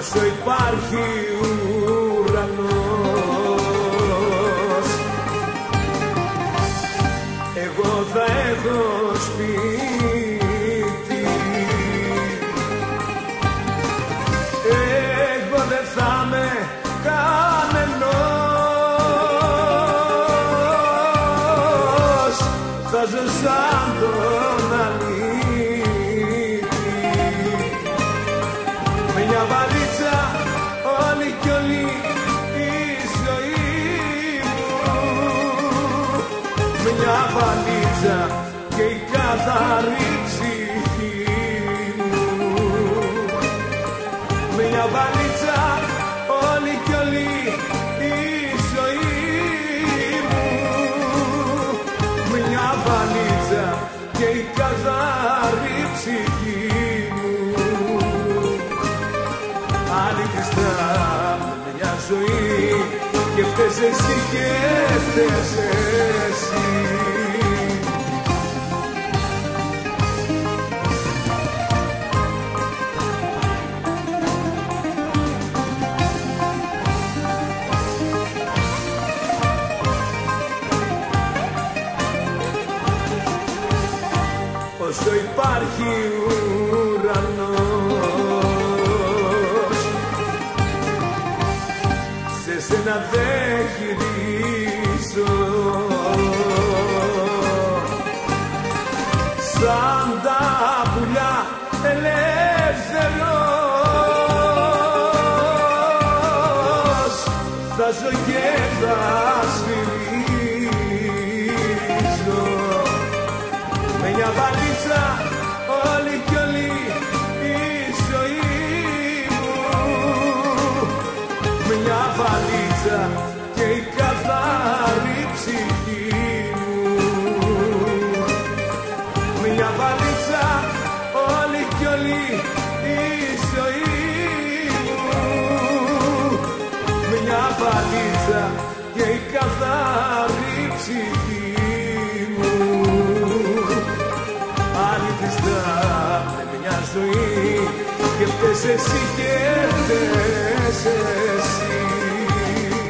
όσο υπάρχει ουρανός, εγώ θα έχω σπίτι. Εγώ δεν θα είμαι κανενός, θα ζω σαν τον αλήτη. Με μια βαλίτσα όλη κι όλη η ζωή μου, με μια βαλίτσα και η καθαρή ψυχή μου, με μια βαλίτσα όλη κι όλη η ζωή μου, με μια βαλίτσα και η καθαρή ψυχή μου. Αλήθεια με μια ζωή και φταίς εσύ και φταίς εσύ. Όσο υπάρχει ουρανός, σε σένα δεν γυρίζω, σαν τα πουλιά ελεύθερος, θα ζω και θα σφυρίζω. Με μια βαλίτσα όλη κι όλη η ζωή μου, με μια βαλίτσα και η καθαρή ψυχή μου, με μια βαλίτσα όλη κι όλη η ζωή μου, με μια βαλίτσα και η καθαρή ψυχή μου. Αλήθεια με μια ζωή και φταίς εσύ και φταίς εσύ.